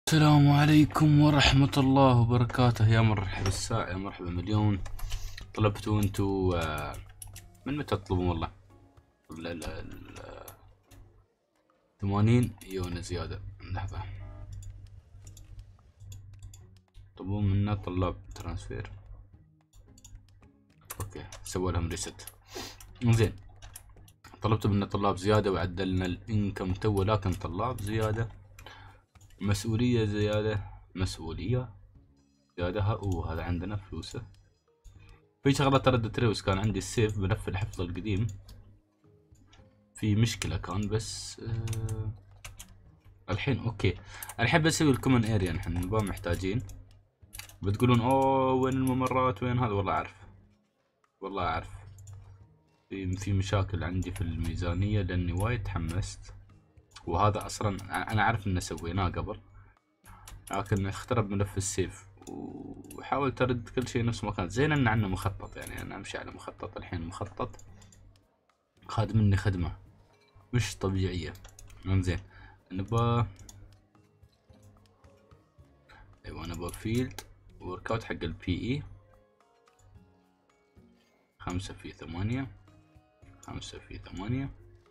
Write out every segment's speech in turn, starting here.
السلام عليكم ورحمة الله وبركاته. يا مرحبا الساعة، يا مرحبا مليون. طلبتوا انتو من متى تطلبون؟ والله 80 يونا زيادة. لحظة، طلبون منا طلاب ترانسفير. اوكي، سووا لهم ريست. زين، طلبتوا منا طلاب زيادة وعدلنا الانكم تو، لكن طلاب زيادة، مسؤولية زيادة، مسؤولية زيادة. هذا عندنا فلوسه. في شغلة تردد تريوس، كان عندي السيف بلف الحفظ القديم، في مشكلة كان بس الحين اوكي. الحين بسوي الكومن اريا، نحن نبغى محتاجين. بتقولون اوه وين الممرات وين هذا؟ والله اعرف، والله اعرف. في مشاكل عندي في الميزانية لاني وايد تحمست، وهذا اصلا انا عارف ان سويناه قبل، لكن اخترب ملف السيف وحاولت ارد كل شيء نفس ما كان. زين ان عندنا مخطط، يعني انا امشي على مخطط. الحين مخطط خاد مني خدمة مش طبيعية. انزين، نبغى ايوه نبغى فيلد ورك اوت حق البي اي 5/8، 5/8،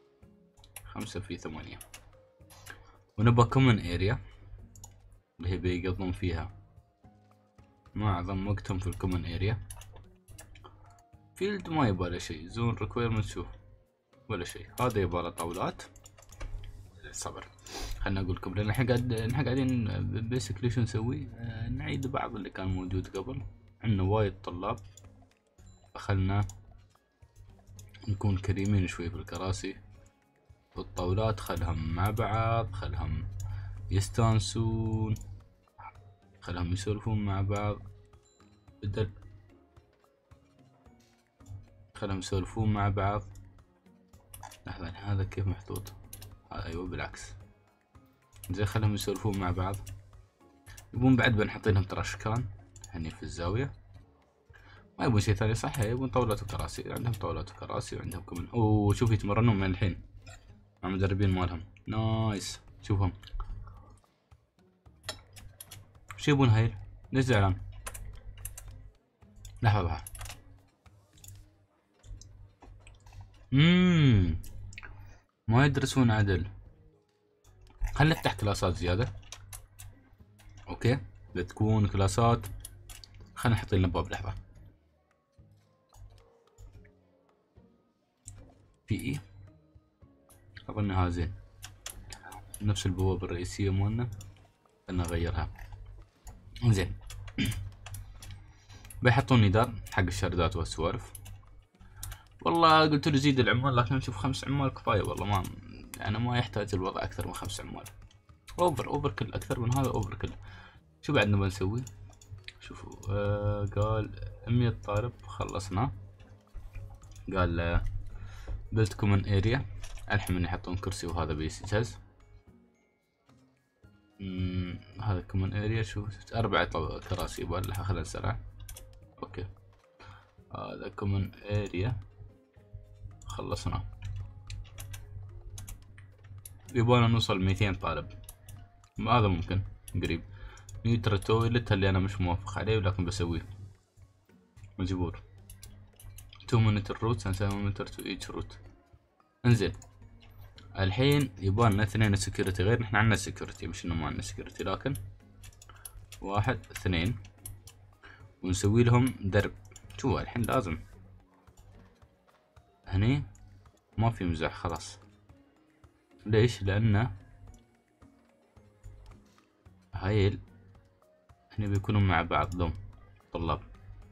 5/8. ونبغى كومن اريا اللي هي بيقضون فيها معظم وقتهم في الكومن اريا. فيلد ما يبغى شيء، زون ريكويرمنت شوف ولا شيء. هذا يبغى طاولات. صبر، خلنا اقول لكم، لان احنا قاعدين بيسكلي شو نسوي. نعيد بعض اللي كان موجود قبل. عندنا وايد طلاب، فخلنا نكون كريمين شوي في الكراسي والطاولات. خلهم مع بعض، خلهم يستانسون، خلهم يسولفون مع بعض، بدل خلهم يسولفون مع بعض. لحظة، هذا كيف محطوط؟ ايوه بالعكس. زين، خلهم يسولفون مع بعض. يبون بعد بنحط لهم ترشكان هني في الزاوية. ما يبون شيء ثاني صح؟ يبون طاولات وكراسي. عندهم طاولات وكراسي وعندهم كمان. اوه شوف، يتمرنون من الحين مع مدربين مالهم. نايس، شوفهم شو يبون هاي. ليش زعلان؟ لحظة، ما يدرسون عدل. خلنا نفتح كلاسات زيادة. اوكي، بتكون كلاسات. خلنا نحط لنا باب. لحظة، في اي اظنها زين، نفس البوابة الرئيسية مالنا. خلنا نغيرها. زين. بيحطون ندار حق الشردات والسوالف. والله قلت له زيد العمال، لكن نشوف 5 عمال كفاية. والله ما انا ما يحتاج الوضع اكثر من 5 عمال. اوفر كل، اكثر من هذا اوفر كل. شو بعد نبغى نسوي؟ شوفوا، قال 100 طالب خلصنا. قال بلت كومن اريا. الحين من يحطون كرسي وهذا بيسجز. هذا كومن اريا. شوف 4 كراسي يبغى. خلينا نسرع. اوكي، هذا كومن اريا خلصنا. يبغانا نوصل 200 طالب. هذا ممكن قريب. نيوترا تويلت اللي انا مش موافق عليه، ولكن بسويه مجبور. 2 مونيتور روت، نسوي مونيتور تو ايتش روت. انزين، الحين يبغالنا 2 سكيورتي. غير نحن عندنا سكيورتي، مش انه ما عندنا سكيورتي، لكن 1 2 ونسوي لهم درب. شو الحين لازم هني ما في مزح خلاص. ليش؟ لانه هايل هني بيكونوا مع بعض لهم طلاب.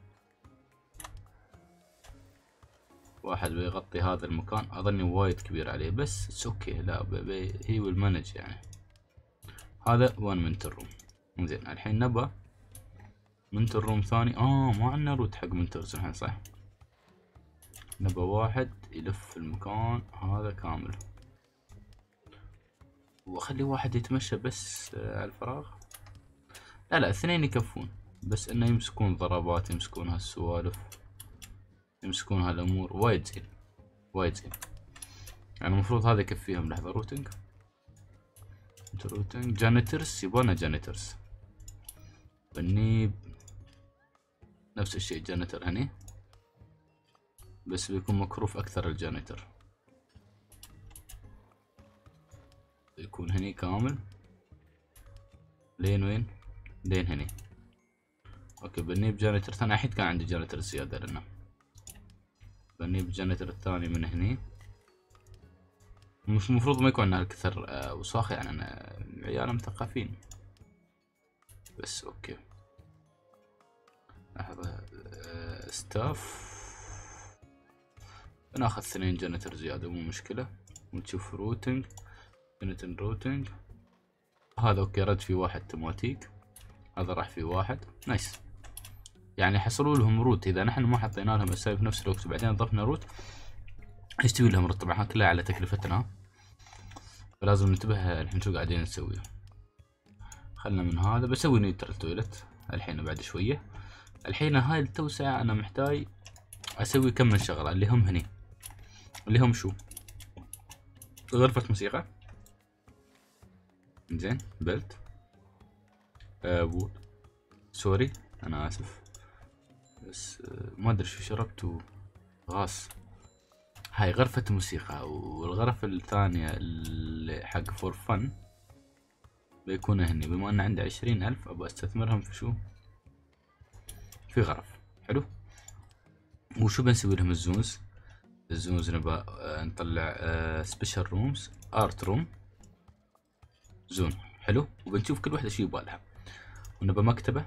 واحد بيغطي هذا المكان، اظني وايد كبير عليه، بس اتس اوكي. لا هي والمانج يعني. هذا 1 منتر روم. زين، الحين نبى منتر روم ثاني. ما عندنا روت حق منترز الحين صح. نبى واحد يلف المكان هذا كامل، واخلي واحد يتمشى بس على الفراغ. لا 2 يكفون، بس انه يمسكون ضربات، يمسكون هالسوالف، يمسكون هالامور. وايد زين، وايد زين. يعني المفروض هذا يكفيهم. لحظة، روتنج روتنج جانيترز، يبغانا جانيترز. بني نفس الشيء جانيتر هني، بس بيكون مكروف اكثر الجانيتر، يكون هني كامل لين وين؟ لين هني. اوكي بني بجانيتر ثاني، احيد كان عندي جانيتر زيادة لنا. بني بجانيتر الثاني من هني. مش المفروض ما يكون عندنا هالكثر وساخ، يعني انا عيالنا مثقفين. بس اوكي لحظة. ستاف بناخذ 2 جانيتر زيادة مو مشكلة. ونشوف روتنج جانيتر روتنج. هذا اوكي رد في 1 توماتيك، هذا راح في 1 نايس. يعني حصلوا لهم روت، اذا نحن ما حطينا لهم اسامي في نفس الوقت وبعدين ضفنا روت يستوي لهم روت. طبعا كلها على تكلفتنا، فلازم ننتبه الحين شو قاعدين نسوي. خلنا من هذا بسوي نيوترال تويلت الحين بعد شوية. الحين هاي التوسعة انا محتاج اسوي كم من شغلة اللي هم هني، اللي هم شو؟ غرفة موسيقى، زين بلت وود. سوري انا اسف، بس ما ادري شو شربت غاص. هاي غرفة موسيقى، والغرفة الثانية اللي حق فور فن بيكون هني. بما ان عندي 20,000 ابغى استثمرهم في شو؟ في غرف. حلو. وشو بنسوي لهم؟ الزونز. الزونز نبى نطلع سبيشال رومز، ارت روم، زون. حلو. وبنشوف كل وحدة شو يبالها. ونبى مكتبة.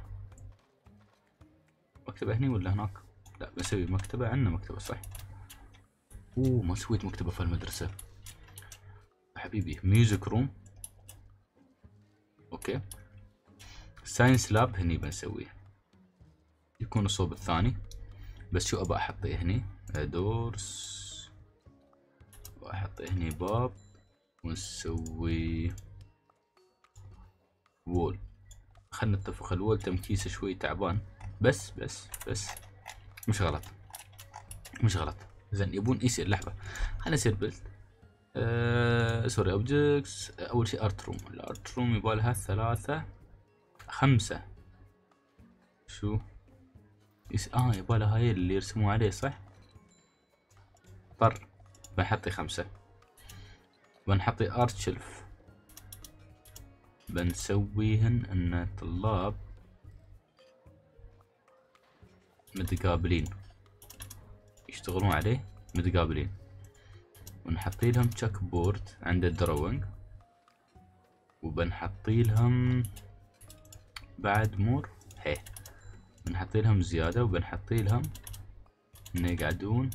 مكتبة هني ولا هناك؟ لا بنسوي مكتبة، عندنا مكتبة صح. ما سويت مكتبة في المدرسة حبيبي. ميوزك روم. اوكي. ساينس لاب هني بنسويه، يكون الصوب الثاني. بس شو ابى احطيه هني؟ دورز. واحطيه هني باب، ونسوي وول. خلنا نتفق الوول تمكيسه شوي تعبان، بس مش غلط، مش غلط. زين يبون يصير لحظة، خلنا نصير بيلد. سوري اوبجكتس. اول شيء ارت روم. الارت روم يبالها 3 5. شو يبالها هاي اللي يرسموا عليه صح. طر بنحطي 5. بنحطي ارت شلف، بنسويهن ان الطلاب متقابلين يشتغلون عليه متقابلين. ونحطي لهم تشيك بورد عند الدروينج، وبنحطي لهم بعد مور هي. بنحطي لهم زيادة، وبنحطي لهم ان يقعدون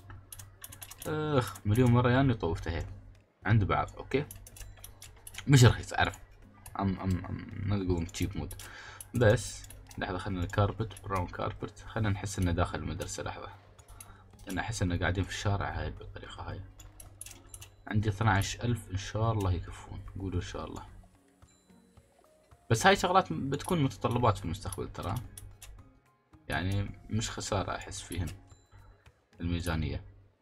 مليون مرة يعني طوفته هي عند بعض. اوكي مش رخيص اعرف، نقول تشيب مود. بس لحظة خلنا الكاربت براون كاربت، خلنا نحس انه داخل المدرسة. لحظة انا احس انه قاعدين في الشارع هاي بالطريقة هاي. عندي 12,000 ان شاء الله يكفون، قولوا ان شاء الله. بس هاي شغلات بتكون متطلبات في المستقبل ترى، يعني مش خسارة احس فيهن الميزانية.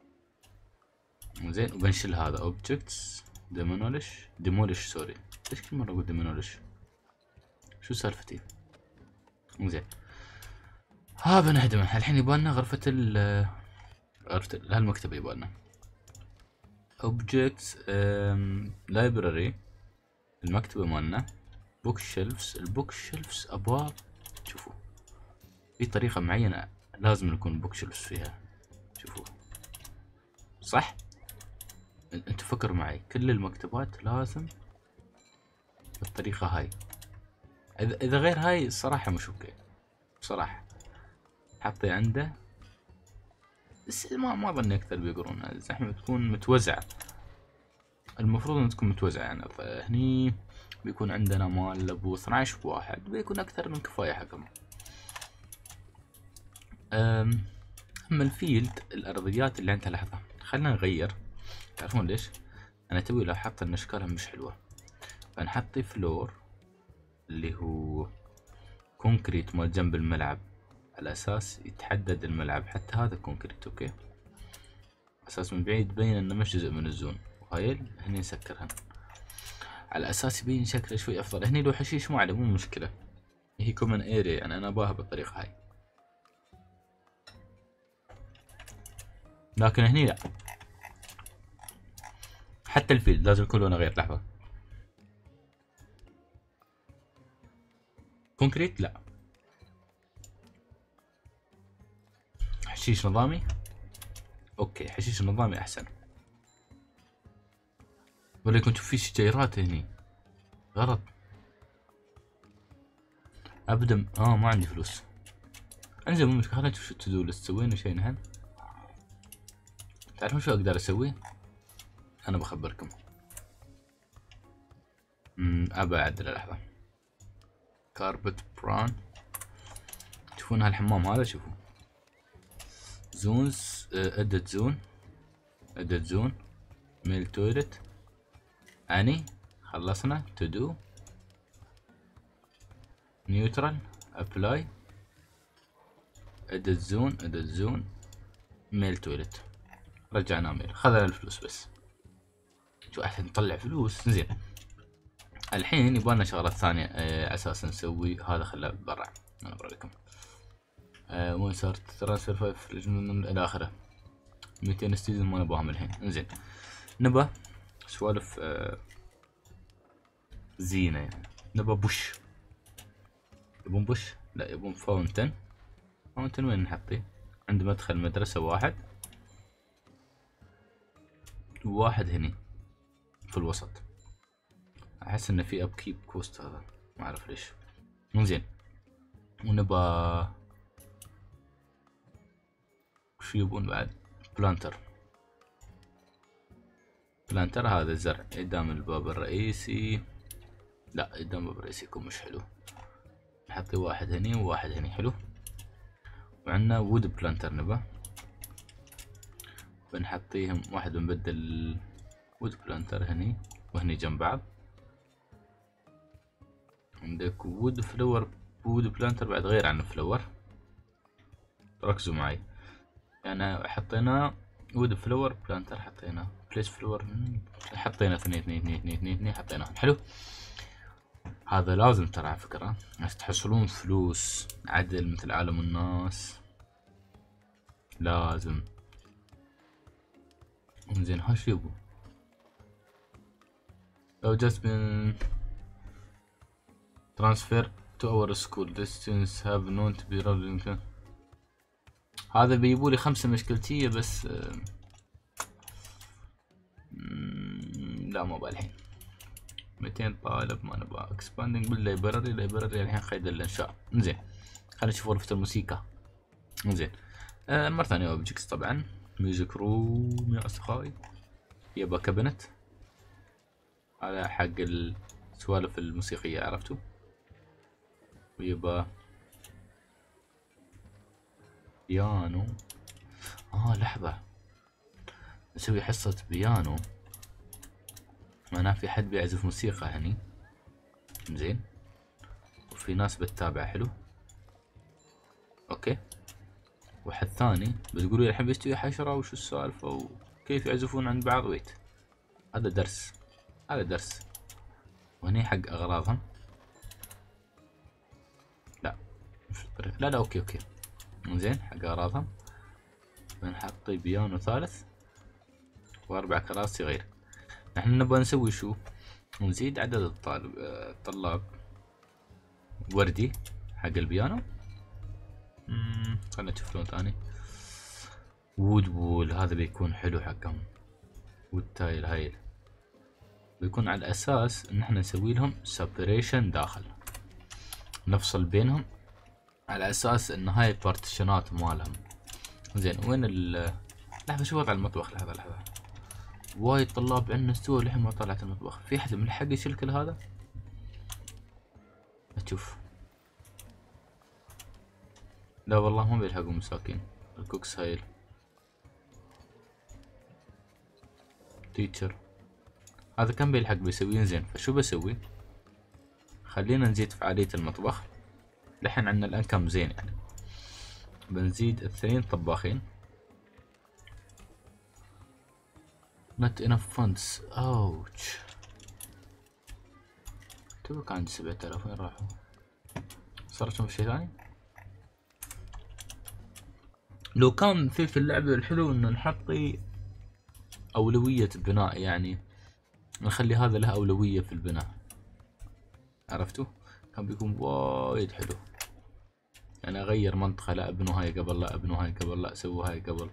زين وبنشيل هذا اوبجكتس ديمولش سوري. ليش كل مرة اقول ديمولش؟ شو سالفتي؟ زين بنهدمه الحين. يبالنا غرفة هالمكتبة يبالنا اوبجكتس لايبراري. المكتبة مالنا بوك شيلفز. البوك شيلفز ابواب. شوفوا في طريقة معينة لازم نكون بوك شيلفز فيها. شوفوا صح؟ انتوا فكروا معي، كل المكتبات لازم بالطريقة هاي. اذا غير هاي الصراحة مش اوكي بصراحة. حطي عنده بس ما ظني اكثر بيقرون. الزحمة بتكون متوزعة، المفروض ان تكون متوزعة. يعني هني بيكون عندنا مال ابو 12 واحد، بيكون اكثر من كفاية حقهم. اما الفيلد الارضيات اللي عندها، لحظة خلنا نغير. تعرفون ليش؟ انا توي لاحظت ان اشكالها مش حلوة، فنحطي فلور اللي هو كونكريت مال جنب الملعب، على اساس يتحدد الملعب. حتى هذا كونكريت اوكي، اساس من بعيد تبين انه مش جزء من الزون. وهاي هني نسكرهن. على اساس يبين شكله شوي افضل. هني لو حشيش ما عليه مو مشكلة، هي كومن اريا يعني انا اباها بالطريقة هاي، لكن هني لا، حتى الفيلد لازم يكون لونه غير. لحظة، كونكريت لا، حشيش نظامي. اوكي حشيش نظامي احسن. ولا يكون في شجيرات هني غلط ابدا. ما عندي فلوس. انزين مو مشكلة، خلينا نشوف شو التو ليست سوينا شيء نحن. تعرفون شو اقدر اسوي؟ انا بخبركم. ابى اعدل. لحظة، كاربت بران. تشوفون هالحمام هذا؟ شوفوا زونز، ادت زون، ادت زون، ميل تويلت، اني خلصنا. تو دو، نيوترال، ابلاي، ادت زون، ادت زون، ميل تويلت. رجعنا ميل، خذنا الفلوس بس. شو احسن نطلع فلوس. زين الحين يبغالنا شغلات ثانية اساسا نسوي. هذا خله برا، انا بوريكم. وين صارت ترانسفير 5 الى اخره. 200 ستيزن ما نبغاهم الحين. انزين نبى سوالف زينة يعني. نبى بوش. يبون بوش؟ لا يبون فاونتن. فاونتن وين نحطيه؟ عند مدخل مدرسة واحد، وواحد هني في الوسط. احس انه في اب كيب كوست هذا، ما اعرف ليش. زين ونبى شو يبون بعد؟ بلانتر. بلانتر هذا الزرع قدام الباب الرئيسي. لا قدام الباب الرئيسي يكون مش حلو. نحطي واحد هني وواحد هني. حلو. وعندنا وود بلانتر نبى بنحطيهم. واحد بنبدل وود بلانتر هني وهني جنب بعض. عندك وود فلور، وود بلانتر بعد غير عن الفلور. ركزوا معي يعني. حطينا وود فلور بلانتر، حطينا بليس فلور، حطينا اثنين حطيناهم. حلو. هذا لازم ترى على فكرة بس تحصلون فلوس عدل مثل عالم الناس. لازم. انزين ها شو يبو؟ لو just been transfer to our school distance have known to be rolling. هذا بيجيبولي 5 مشكلتية بس لا مو بالحين. 200 طالب ما نبغى. expanding باللايبراري. لايبراري الحين قيد الانشاء. انزين خلينا نشوف غرفة الموسيقى. انزين مرة ثانية اوبجكتس طبعا. ميوزك روم يا اصدقائي. يبا كابنت على حق السوالف الموسيقية عرفتوا. ويبا بيانو. لحظة نسوي حصة بيانو. معناه في حد بيعزف موسيقى هني. زين وفي ناس بتتابع. حلو. اوكي. واحد ثاني بتقولوا لي الحين بيستوي حشرة وشو السالفة وكيف يعزفون عند بعض. ويت هذا درس، هذا درس. وهني حق اغراضهم. لا مش الطريق. لا اوكي زين حق اغراضهم. بنحط بيانو ثالث واربع كراسي غير. نحن نبغى نسوي شو؟ نزيد عدد الطلاب وردي حق البيانو. خلنا نشوف لون ثاني. وود وول هذا بيكون حلو حقهم. والتايل هايل بيكون على اساس ان احنا نسوي لهم سيبريشن داخل، نفصل بينهم على اساس ان هاي بارتيشنات مالهم. زين وين لحظة شو وضع المطبخ؟ لحظة وايد طلاب عندنا استوى لحين ما طلعت المطبخ. في حد من حق يشيل كل هذا؟ اشوف. لا والله ما بيلحقوا مساكين. الكوكس هايل. تيتشر هذا كم بيلحق بيسوي. زين فشو بسوي؟ خلينا نزيد فعالية المطبخ. لحين عندنا الانكم زين يعني. بنزيد 2 طباخين. not enough funds. ouch. تو كان عندي 7000 وين راحوا؟ صارت في شيء ثاني؟ لو كان في اللعبة الحلو انه نحطي اولوية بناء، يعني نخلي هذا له اولوية في البناء، عرفتوا؟ كان بيكون وايد حلو. يعني اغير منطقة، لا ابنوا هاي قبل، لا ابنوا هاي قبل، لا سووا هاي قبل،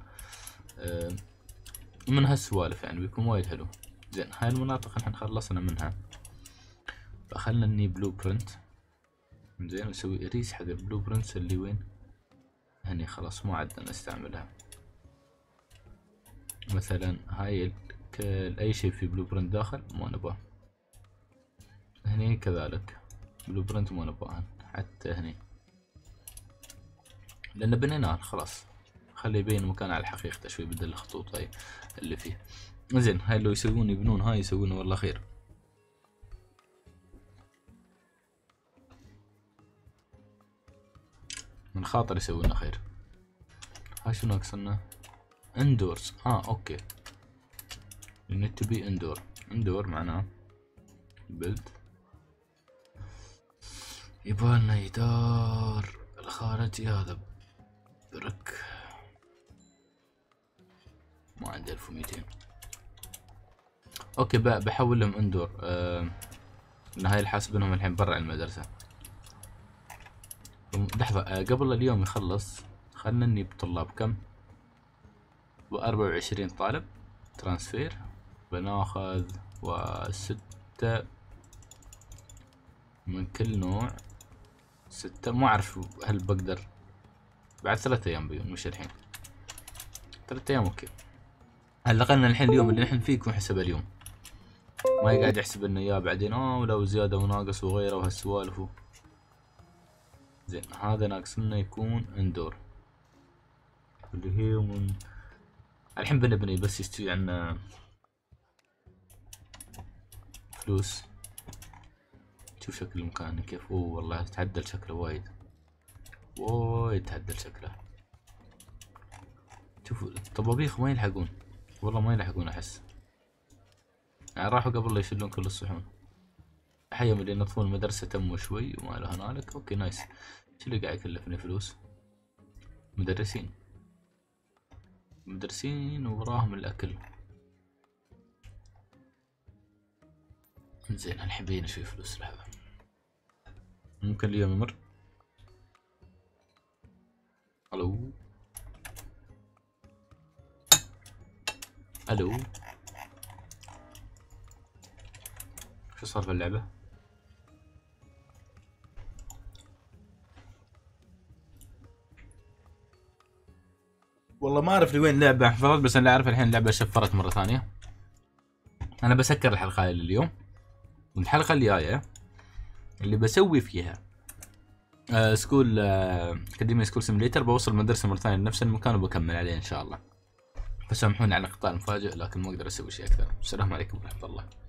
من هالسوالف يعني بيكون وايد حلو. زين هاي المناطق نحن خلصنا منها، فخلنا نبني بلو برنت. زين نسوي اريس حق البلو برنتس اللي وين هني، خلاص ما عدنا نستعملها. مثلا هاي اي شيء في بلو برنت داخل ما نباه، هني كذلك بلو برنت ما نباه حتى هني، لان بنيناه خلاص. خلي يبين مكان على حقيقته شوي بدل الخطوط هاي اللي فيه. زين هاي لو يسوون يبنون هاي يسوون والله خير. من خاطر يسوون خير. هاي شو ناقصنا؟ اندورز. اوكي you need to be indoor. indoor معناه build. يبالنا جدار الخارجي هذا برك، ما عندي 1200. اوكي بحول لهم اندور. ان هاي الحاسبينهم الحين برا المدرسة. لحظة قبل اليوم يخلص خلنا نجيب طلاب كم؟ 24 طالب ترانسفير، بناخذ 6 من كل نوع، 6. ما اعرف هل بقدر بعد 3 ايام بيوم، مش الحين 3 ايام. اوكي على الاقل الحين اليوم اللي نحن فيه يكون حسب اليوم، ما يقعد يحسب لنا اياه بعدين ولو زيادة وناقص وغيره وهالسوالف. زين هذا ناقص لنا يكون اندور اللي هي من الحين بنبني بس يستوي عنا فلوس. شوف شكل المكان كيف. والله تعدل شكله وايد وايد تعدل شكله. شوفوا الطبابيخ ما يلحقون، والله ما يلحقون احس، يعني راحوا قبل لا يشيلون كل الصحون. حيهم اللي ينظفون المدرسة تموا شوي وما له هنالك. اوكي نايس. شو اللي قاعد يكلفني فلوس؟ مدرسين وراهم الاكل. زين الحين بينا شوي فلوس. لحظة ممكن اليوم يمر. الو شو صار في اللعبة؟ والله ما اعرف لوين اللعبة حفرت، بس انا اعرف الحين اللعبة شفرت مرة ثانية. انا بسكر الحلقة هاي لليوم، والحلقة الجاية اللي بسوي فيها سكول اكاديمية سكول سيميليتر، بوصل المدرسة مرة ثانية لنفس المكان وبكمل عليه ان شاء الله. فسامحوني على انقطاع المفاجئ، لكن ما اقدر اسوي شيء اكثر. السلام عليكم ورحمة الله.